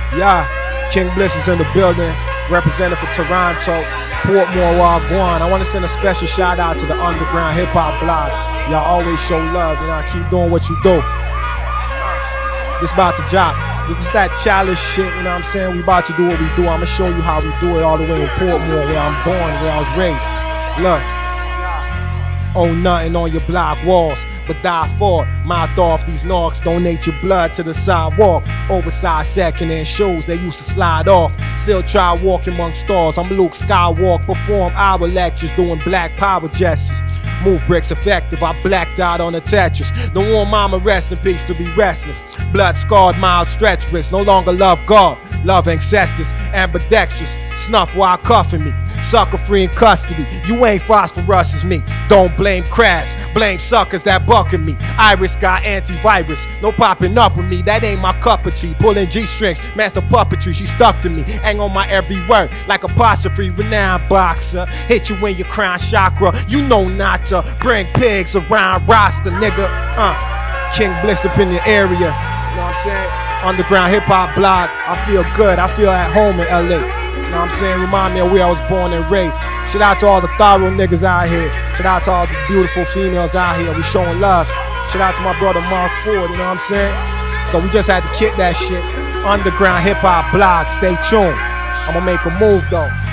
Yeah, King Bliss is in the building, representing for Toronto, Portmore, Wagwan. I want to send a special shout out to the Underground Hip Hop Blog. Y'all always show love, you know, keep doing what you do. This about the job. This is that childish shit, you know what I'm saying? We about to do what we do. I'ma show you how we do it all the way in Portmore, where I'm born, where I was raised. Look. Own nothing on your block walls, but die for it. Mouth off these knocks, donate your blood to the sidewalk. Oversized second-hand shoes they used to slide off. Still try walking among stars. I'm Luke Skywalker, perform our lectures doing black power gestures. Move bricks effective, I blacked out on the Tetris. The warm mama rest in peace to be restless. Blood scarred, mild stretch wrist. No longer love God, love ancestors. Ambidextrous, snuff while cuffing me. Sucker free in custody, you ain't phosphorus as me. Don't blame crabs, blame suckers that bucking me. Iris got antivirus, no popping up with me. That ain't my cup of tea. Pulling G-strings, master puppetry, she stuck to me. Hang on my every word, like apostrophe, renowned boxer. Hit you in your crown chakra, you know not to bring pigs around roster, nigga. King Bliss up in the area, you know what I'm saying? Underground Hip Hop Blog, I feel good, I feel at home in LA. You know what I'm saying? Remind me of where I was born and raised. Shout out to all the thorough niggas out here. Shout out to all the beautiful females out here. We showing love. Shout out to my brother Mark Ford, you know what I'm saying? So we just had to kick that shit. Underground Hip Hop Blog. Stay tuned. I'm gonna make a move though.